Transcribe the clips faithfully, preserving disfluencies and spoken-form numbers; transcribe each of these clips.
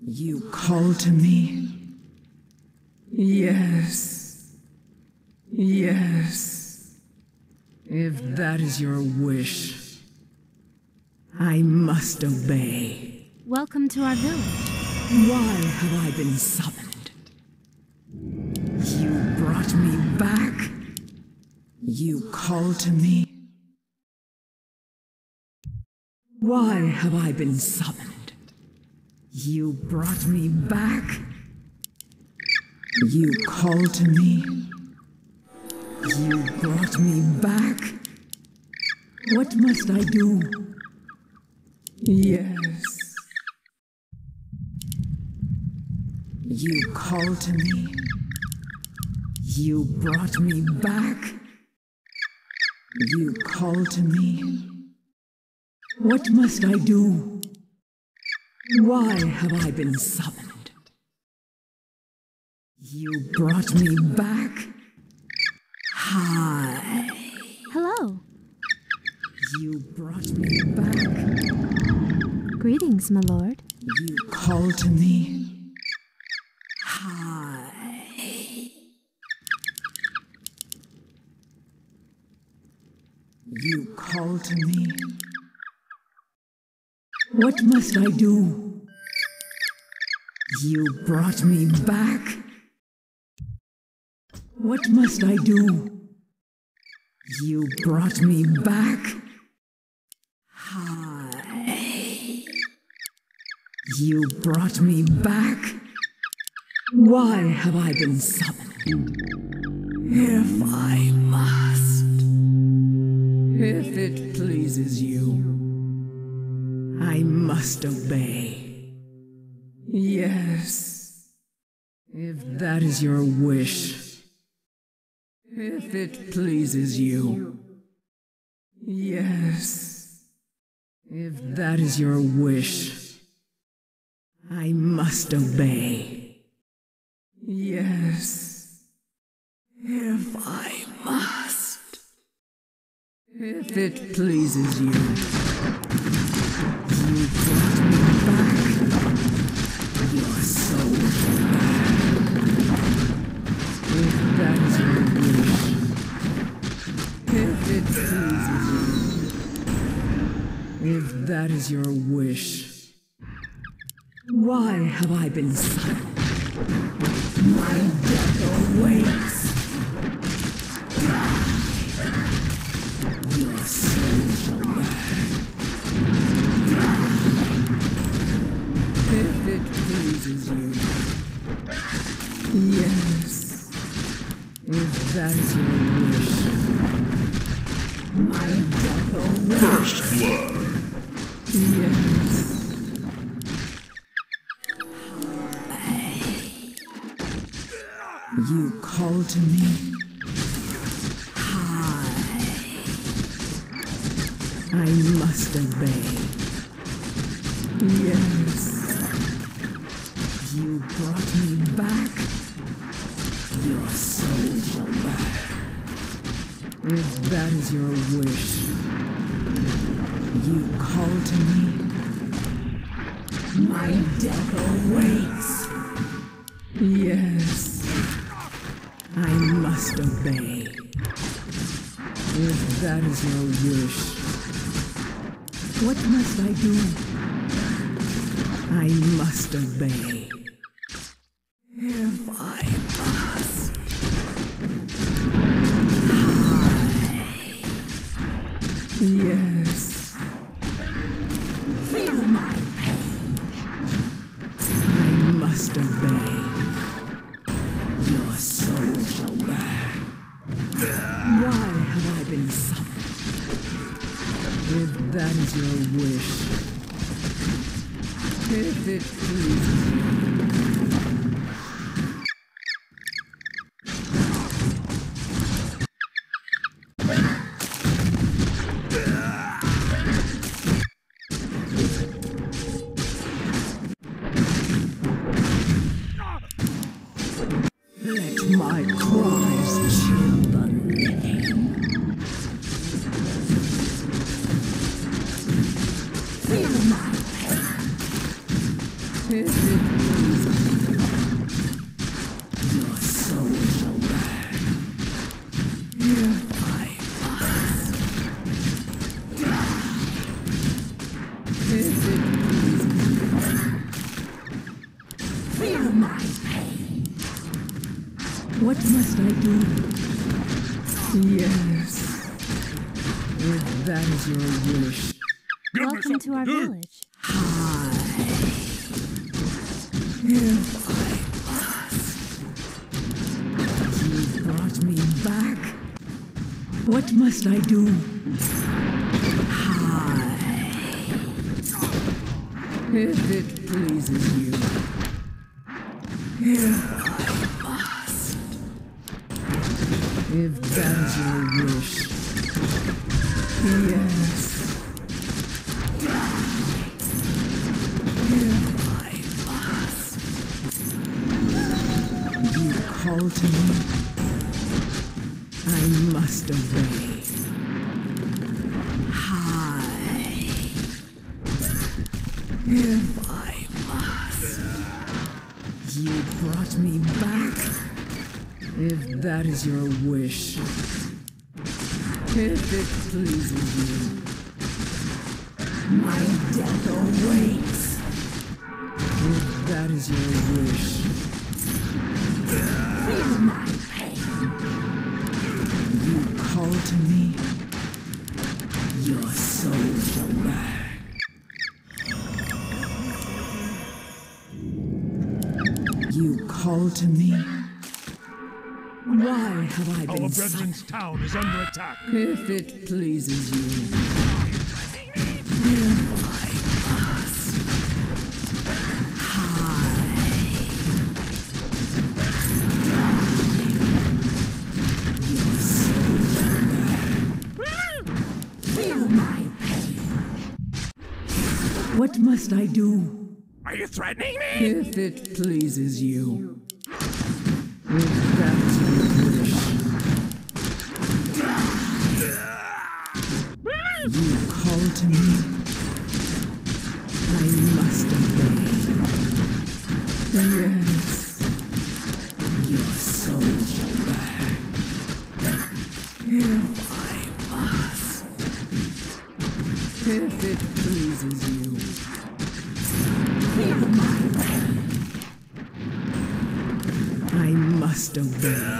You call to me? Yes. Yes. If that is your wish, I must obey. Welcome to our village. Why have I been summoned? You brought me back? You call to me? Why have I been summoned? You brought me back? You call to me? You brought me back? What must I do? Yes. You call to me? You brought me back? You call to me? What must I do? Why have I been summoned? You brought me back? Hi. Hello. You brought me back? Greetings, my lord. You call to me? Hi. You call to me? What must I do? You brought me back? What must I do? You brought me back? Hi. You brought me back? Why have I been summoned? If I must. If it pleases you, I must obey. Yes. If that is your wish. If it pleases you. Yes. If that is your wish. I must obey. Yes. If I must. If it pleases you. You brought me back. Your soul. If that is your wish. If it pleases you. If that is your wish. Why have I been summoned? My death awaits. Your soul shall burn. If it pleases you. Yes. If that is your wish. My death awaits. First blood. Yes. You call to me? Hi. I must obey. Yes. You brought me back? Your soul shall burn. If that is your wish. You call to me? My death awaits. Yes. I must obey. If that is your wish. What must I do? I must obey. If I must. Hi. Yes. Feel my pain. I must obey. Your soul shall burn. Why have I been summoned? If that is your wish. If it pleases you. Let my cries chill the living. Feel my pain. If it my pain. What must I do? Yes. If that is your wish. Welcome to our village. Hi. If I must. You brought me back. What must I do? Hi. If it pleases you. If I must. If that is your wish. Yes. If I must. You call to me. I must obey. Hi. If I must. You brought me back. If that is your wish. If it pleases you. My death awaits. If that is your wish. Feel my pain. You call to me. Your soul shall burn. You call to me. Why have I been Our brethren's town is under attack. If it pleases you. If I must. Hi. Your soul shall burn. Feel my pain. What must I do? Are you threatening me? If it pleases you. If that's your wish. You call to me. I must obey. Yes. Your soul shall burn. If I must. If it pleases you. Feel my pain. I must obey.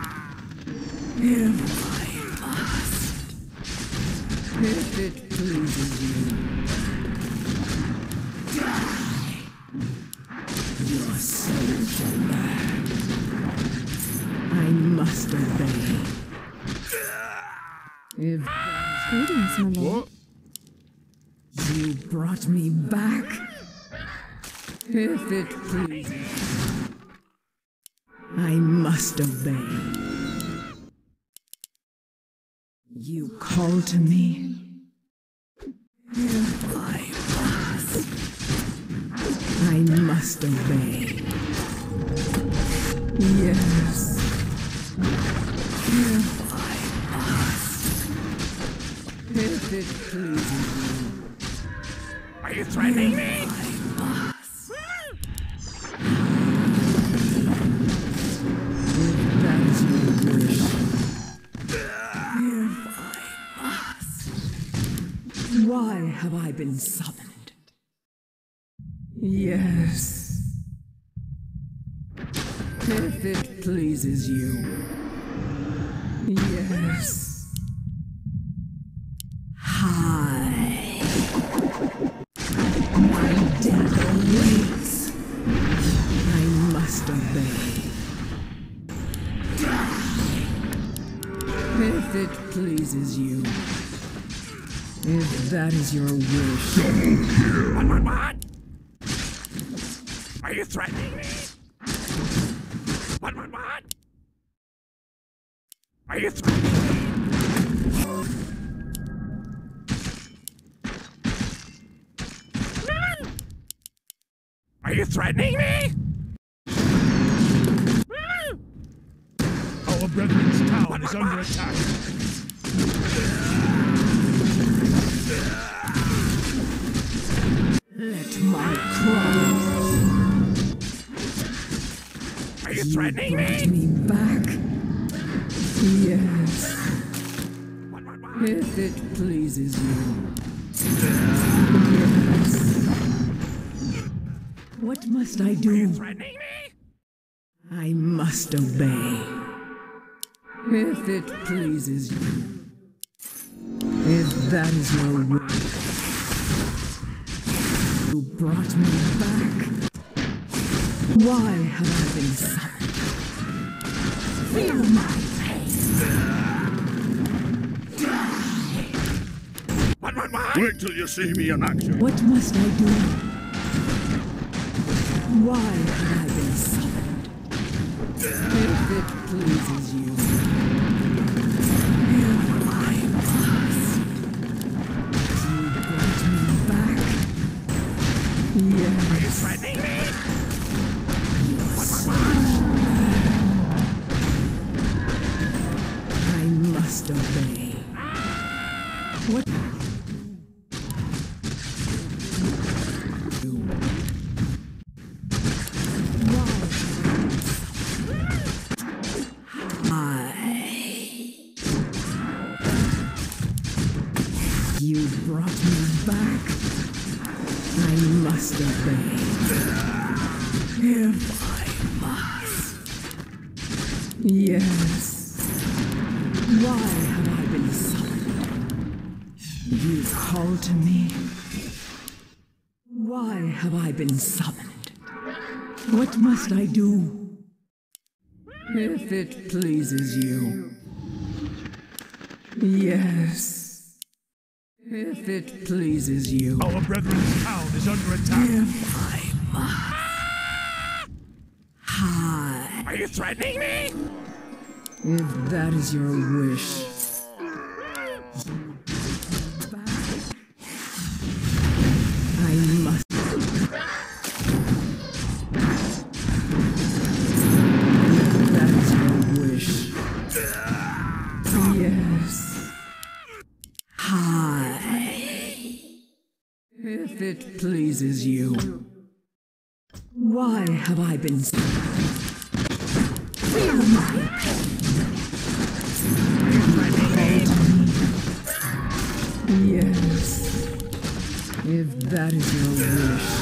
If I must. If it pleases you. Your soul shall burn. I must obey. If Greetings, my lord. you brought me back. If it pleases you. I must obey. You call to me. If I must. I must obey. Yes. If I must. If it pleases you. Are you threatening me? I must. If that is your wish. If I must. Why have I been summoned? Yes. If it pleases you. Yes. Hi. My death awaits. I must obey. If it pleases you. If that is your wish. What, what, what? Are you threatening me? What, what, what? Are you threatening me? Are you threatening me? Our brethren's town what, is what, under what? attack. Let my cry. Are you You threatening brought me? me back. Yes. What, what, what? If it pleases you. Yes. What must I Are you do? threatening me? I must obey. If it pleases you. If that is your will. You brought me back. Why have I been summoned? Feel my pain. What, what, what? Wait till you see me in action. What must I do? Why have I been summoned? If it pleases you. If I must. You brought me back. Yes. Are you threatening me? I must obey. What? You brought me back. I must obey. If I must. Yes. Why have I been summoned? You called to me. Why have I been summoned? What must I do? If it pleases you. Yes. If it pleases you. Our brethren's town is under attack. If I must. Hi. Are you threatening me? If that is your wish. Back. I must. If that is your wish. Yes. Hi. If it pleases you. Why have I been so? Feel my pain. Yes. If that is your wish.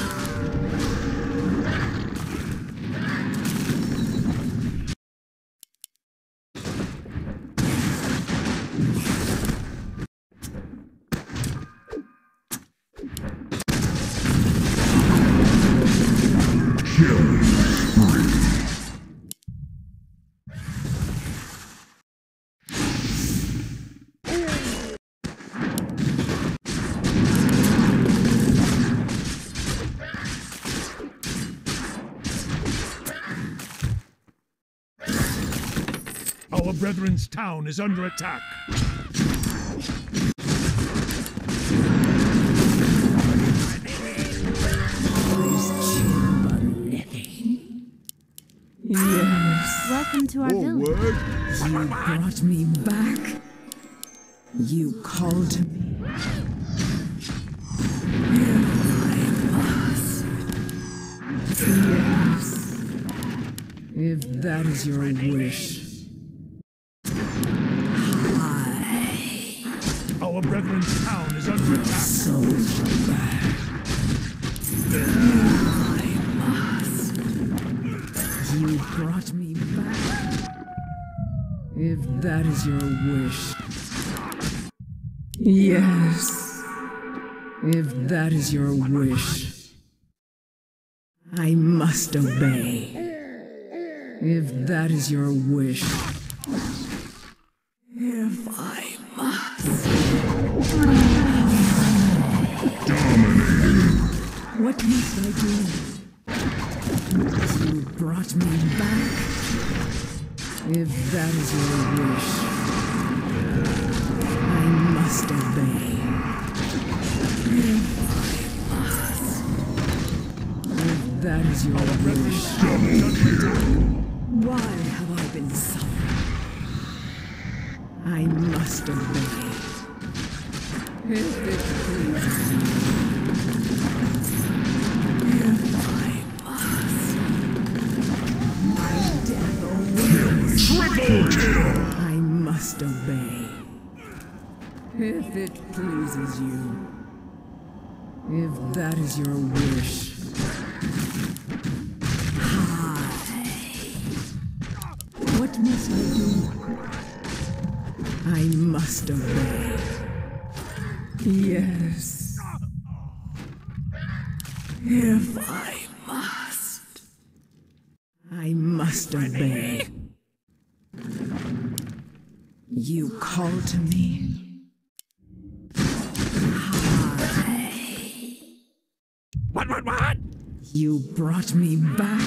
Our brethren's town is under attack. Yes. Welcome to our village. You brought me back. You called to me. I must. Yes. If that is your wish. Our brethren's town is under attack. So bad. I must. You brought me back. If that is your wish. Yes. If that is your wish. I must obey. If that is your wish. If I must. Dominating. What must I do? You brought me back. If that is your wish, I must obey. If I must. If that is your wish, why have I been summoned? I must obey. If it pleases you. If I must. My death awaits. Triple kill! I must obey. If it pleases you. If that is your wish. Hi. What must I do? I must obey. Yes. If I must. I must obey. You call to me. What, what, what? You brought me back.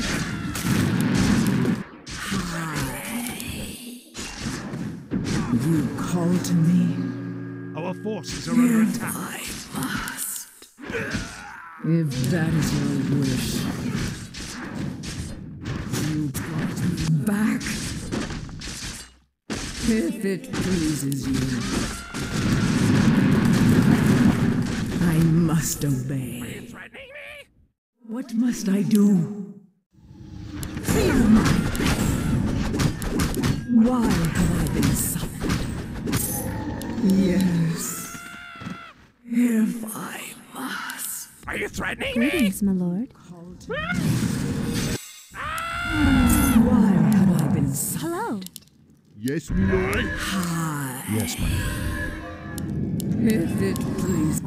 You call to me. Our forces are under If attack. I must. If that is your wish. You brought me back. If it pleases you. I must obey. Are you threatening me? What must I do? Fear my pain. Why have I been summoned? Yes. If I must. Are you threatening me? Greetings, my lord. Call to me. Why have I been summoned? Hello. Yes, my lord. Hi. Yes, my lord. If it please.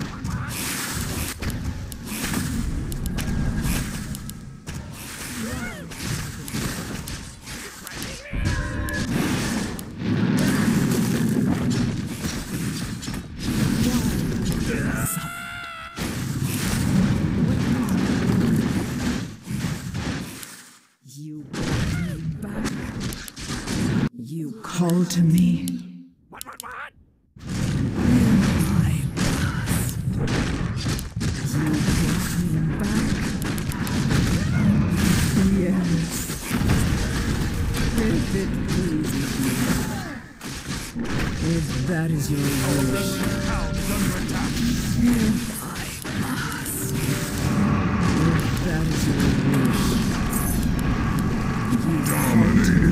You brought me back. You call to me. What, what, what? I must. You brought me back. Yes. If it pleases you. If that is your wish. Town is under attack. If I must. If that is your wish. You call to me.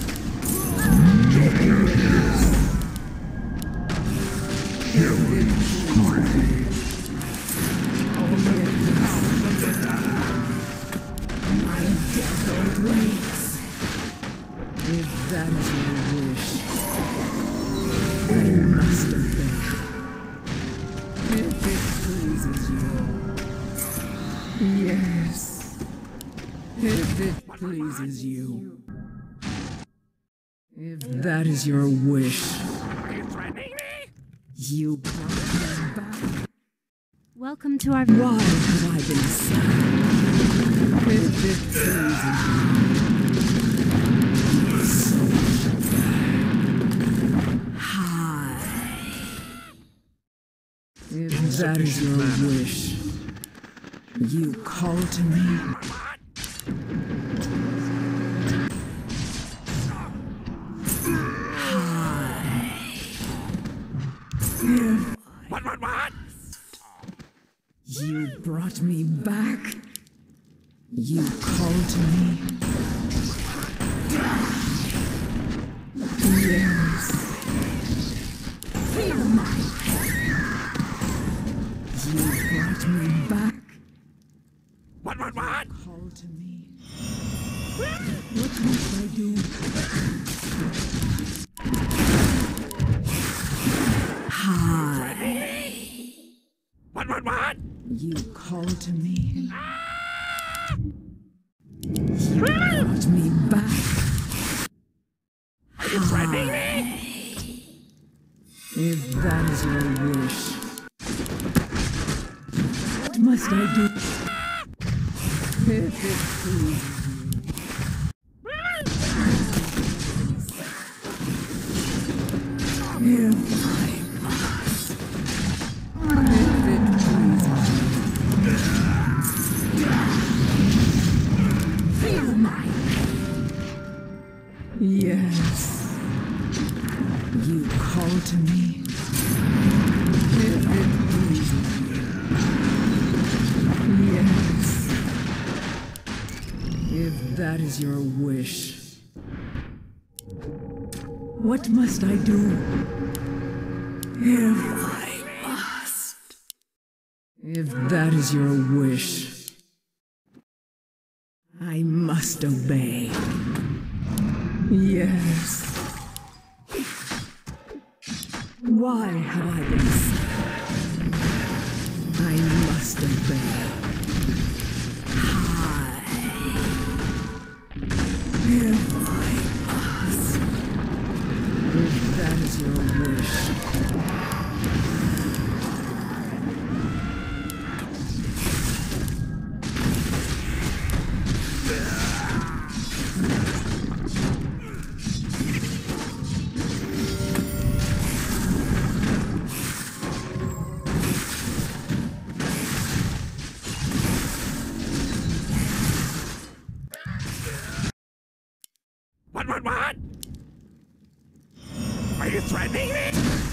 My death awaits. If that is your wish, I must obey. If it pleases you. Yes. If it pleases you. If that is your wish, Are you threatening me? you brought me back. Welcome to our Why have I been sad? If it pleases you. So hi. If that is your wish, you call to me. What, what, what? You brought me back. You call to me. Yes. Fear my pain. You brought me back. What, what, what? Call to me. What must I do? Hi. What, what, what? You call to me. You brought me back. Are you threatening me? If that is your wish. What must I do? If it pleases you. If I must. If it pleases you. Feel my pain. Yes. You call to me. If it pleases you. Yes. If that is your wish. What must I do? If I must. If that is your wish, I must obey. Yes. Why have I been silent? I must obey. Hi. If I must. If that is your wish. What, what, what? Are you threatening me?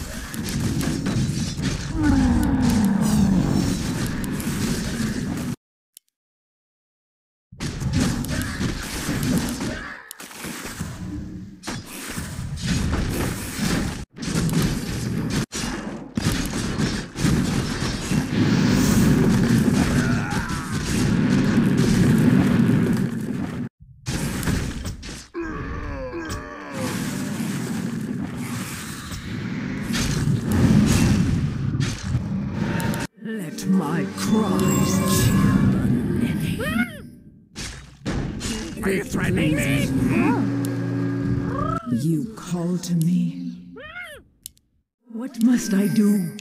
Let my cries children. Are you threatening me? You call to me. What must I do?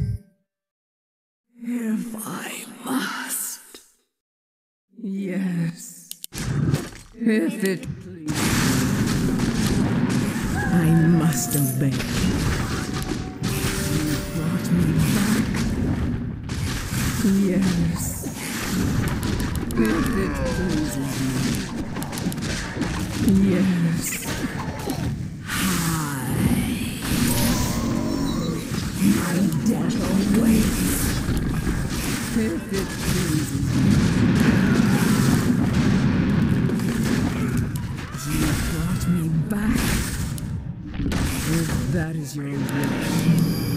If I must. Yes. If it please. I must obey. You brought me back. Yes. If it pleases you. Yes. Hi. My death awaits. If it pleases you. You brought me back. If that is your wish.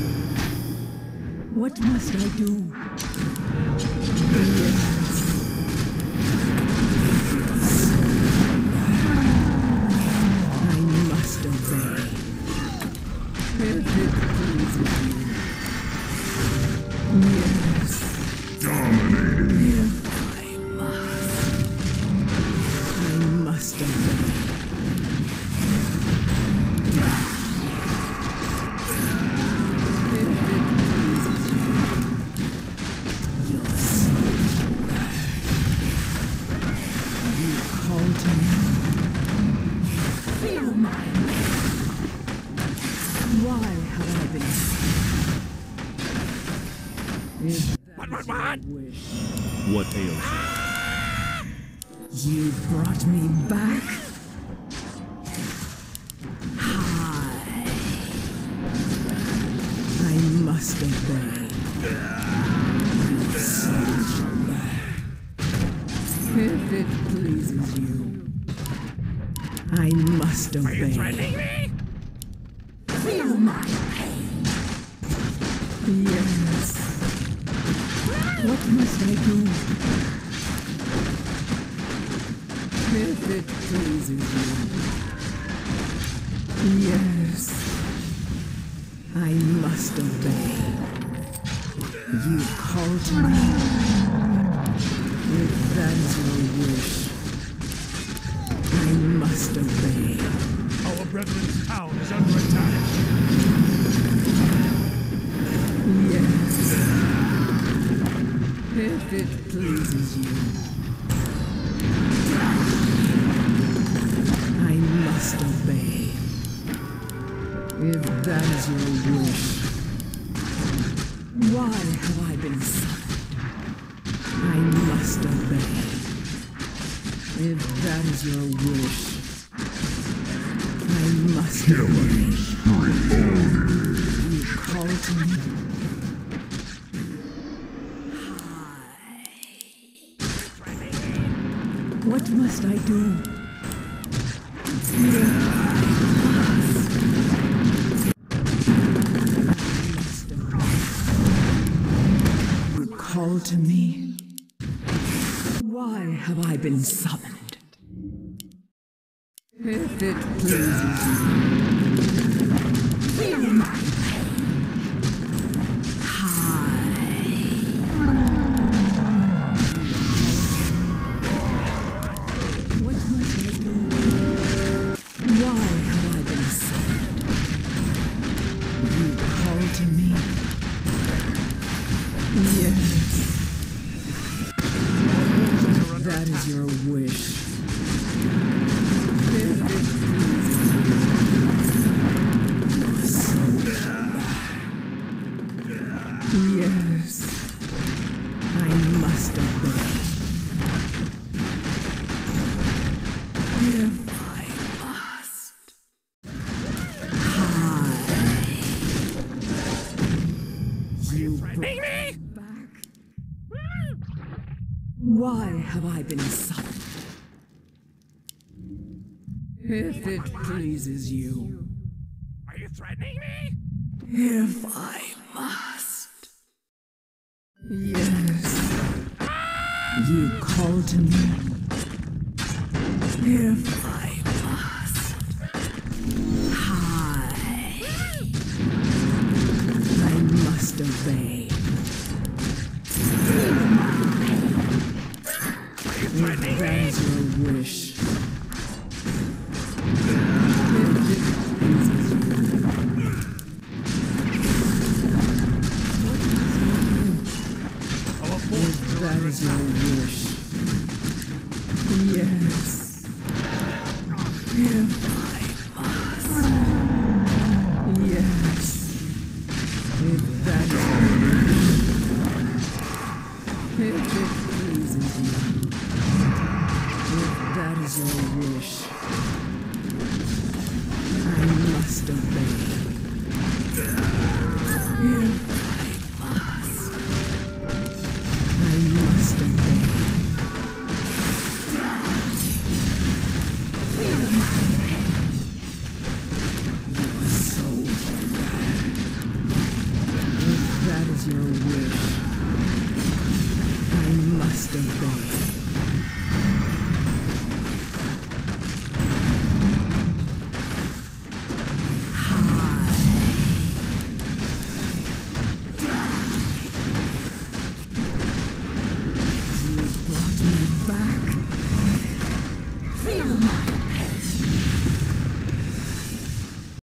What must I do? Yes. I must obey. If it pleases you. Yes. Dominating. If I must. I must obey. Why have I been if What, what, what? wish. What ails you? You brought me back. Hi. I must obey. If it pleases you, I must obey. Are you threatening me? Feel my pain. Yes. What must I do? If it pleases you. Yes. I must obey. You call to me. If that is your wish, I must obey. Our brethren's town is under attack. Yes. If it pleases you. I must obey. If that is your wish. Why have I been summoned? I must obey. If that is your wish. I must obey. You call to me. What must I do? You call to me. Why have I been summoned? If it pleases you. Feel my that is your wish. Yes, I must obey. If I must. Hi. You brought me back. Why have I been summoned? If it pleases you. Are you threatening me? If I must. Yes. You call to me. If I must. Hi. I must obey. If that is your wish. That is your wish. Yes. If I must. Yes. If that is your wish. If it pleases you. If that is your wish.